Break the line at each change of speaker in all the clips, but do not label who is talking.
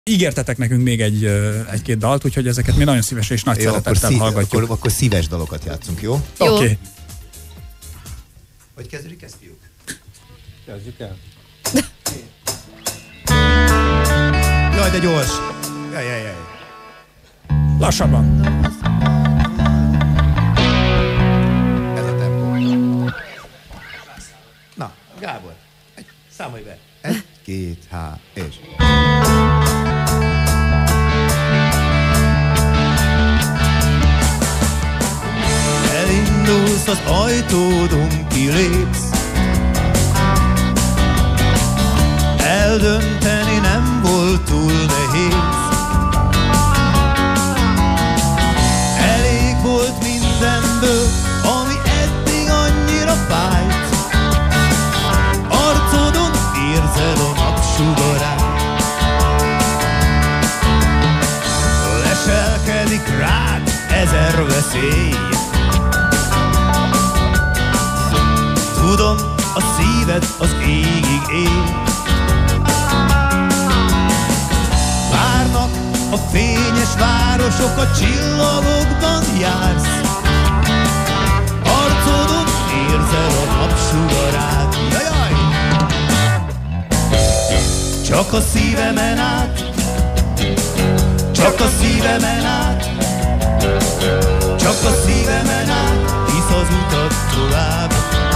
ígértetek nekünk még egy-két dalt, úgyhogy ezeket mi nagyon szívesen és nagy szeretettel hallgatjuk.
Akkor szíves dalokat játszunk, jó?
Oké. Okay.
Hogy kezdődik ezt, fiúk?
Kezdjük el.
Jaj, de gyors! Jaj.
Lassabban.
Ez a tempó. Na, Gábor, számolj be. 1, 2, 3, és... Elindulsz az ajtódon, kilépsz. Eldönteni nem volt túl nehéz. Elég volt mindenből, ami eddig annyira fájt. Arcodon érzed a napsugarát. Leselkedik rád ezer veszély. Tudom, a szíved az égig él. Várnak a fényes városok, a csillagokban jársz. Arcodon érzed a napsugarát. Jajjaj! Csak a szívemen át, csak a szívemen át, csak a szívemen át, hisz az utat tovább.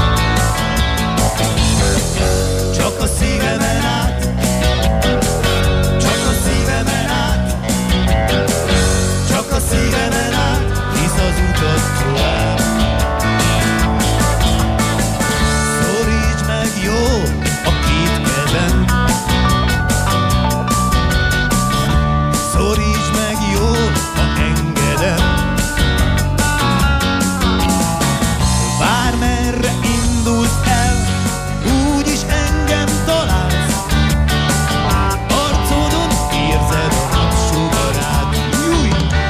Csak a szívemen át, csak a szívemen át, csak a szívemen át, hisz az utat tovább. Szorítsd meg jó a két kezem, szorítsd meg jó, ha engedem. Bármerre indulsz el, úgyis engem találsz. Arcodon érzed a napsugarát. Júj!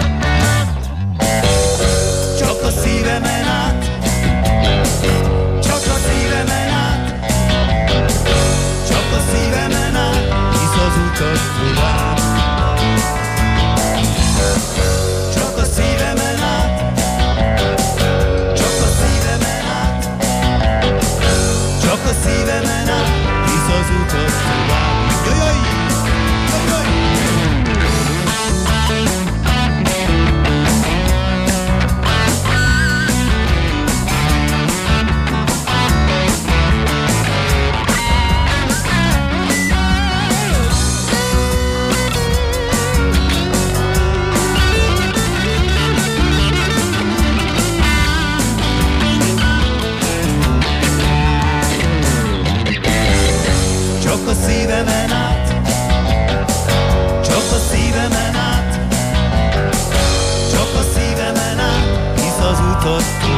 Csak a szívemen át, csak a szívemen át, csak a szívemen át, hisz az utat tovább. Csak a szívemen át, csak a szívemen át, csak a szívemen át, hisz az utat tovább. Jajjaj! Jajjaj! Csak a szívemen át, csak a szívemen át, csak a szívemen át, hisz az utat